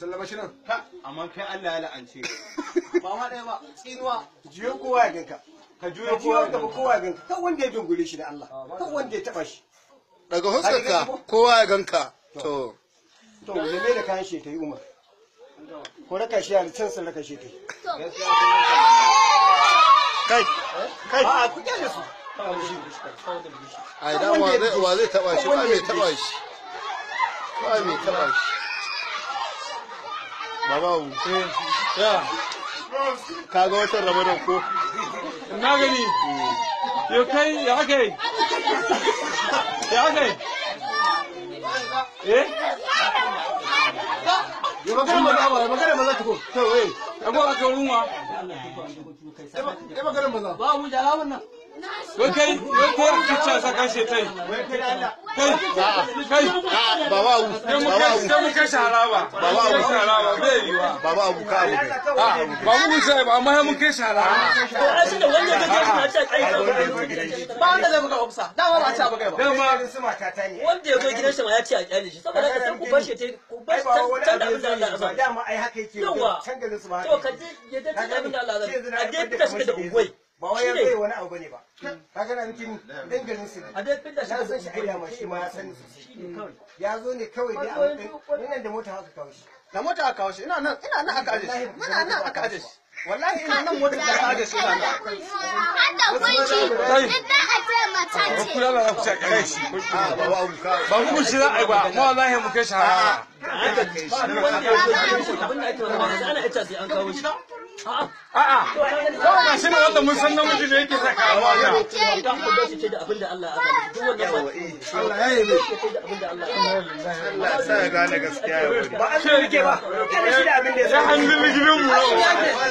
sallama shi nan amma kai Allah ya la'ance ba ma ɗaya ba tsinuwa jiyo kowa ya ganka ka juyo kowa ya ganka kan wanda ya dungure shi da Allah kan wanda ya taba shi daga huskarka kowa ya ganka to da me da kayan shi ta yi umar ko raka shi a can sun raka shi ta yi kai a ku kyale su ai dan wa zai taba shi ba mai taba shi ba mai taba shi babawu ya kaga watan Ramadan ko na gani yo kai ya kai yo magana maza ta ko to ago aka ruwa magana maza ba mu jara wannan yo kai kicha saka shi tai kai babawu sai mun kai sharaba bai yiwa babawu ka abu kai ba mu sai ba amma mun kai sharaba to ai shi da wanda kake shi ta kai ba wanda zai buga ofsa dama ba ta buga ba dama su mata ta ne wanda ya zo gidan shi ma ya ce a kyale shi saboda ka san ku bashi ta ku bashi can da abin da Allah ya ba dama ai haka yake yawa can garin su ba to ka je ya da abin da Allah ya ba a dai fita shi da ungwai ba wai ya zai wani abu bane ba kaga na nufin dan garin su a dai fita shi na da san shi ai da shi ma ya san su ya zo ne kawai dai a nan da mota haka kawo shi da mota aka kawo shi ina nan aka aje shi muna nan aka aje shi wallahi ina nan motar da aka aje shi ina nan Hada kunshi, idan a ce mace ce. kula da ku sai kai shi babawu ka ba mu shi za a yi ba amma wallahi mu kai sharaba wanda ya zo gidan shi abin da ake wannan ana ita sai an kawo shi a'a kawai ga shi ne wanda mun san namiji ne yake saka a wata dan ku bashi ce da abin da Allah ya ba duk wannan Allah ya yi ce da abin da Allah ya ba Allah ya sa ya gane gaskiya ya wuri ba an zo rike ba kana shi da abin da ya ya hannun gidan mu